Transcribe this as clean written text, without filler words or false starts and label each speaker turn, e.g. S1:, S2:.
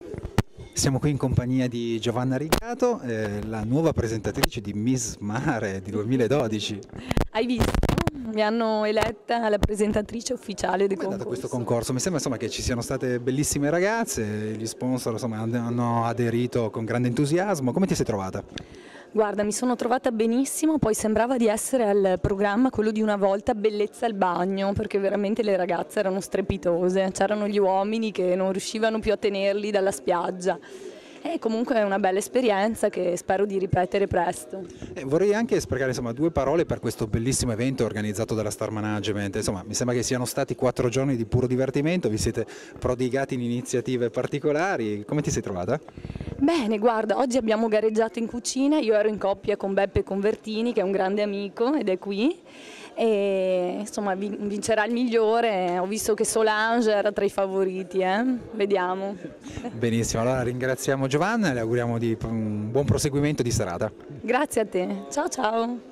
S1: Siamo qui in compagnia di Giovanna Rigato, la nuova presentatrice di Miss Mare di 2012.
S2: Hai visto? Mi hanno eletta la presentatrice ufficiale del
S1: Come è andato questo
S2: concorso.
S1: concorso? Mi sembra insomma, che ci siano state bellissime ragazze, gli sponsor insomma, hanno aderito con grande entusiasmo. Come ti sei trovata?
S2: Guarda, mi sono trovata benissimo, poi sembrava di essere al programma quello di una volta, Bellezza al bagno, perché veramente le ragazze erano strepitose, c'erano gli uomini che non riuscivano più a tenerli dalla spiaggia. E comunque è una bella esperienza che spero di ripetere presto.
S1: Vorrei anche sprecare insomma, due parole per questo bellissimo evento organizzato dalla Star Management. Insomma, mi sembra che siano stati 4 giorni di puro divertimento, vi siete prodigati in iniziative particolari. Come ti sei trovata?
S2: Bene, guarda, oggi abbiamo gareggiato in cucina, io ero in coppia con Beppe Convertini che è un grande amico ed è qui e insomma vincerà il migliore, ho visto che Solange era tra i favoriti, vediamo.
S1: Benissimo, allora ringraziamo Giovanna e le auguriamo un buon proseguimento di serata.
S2: Grazie a te, ciao ciao!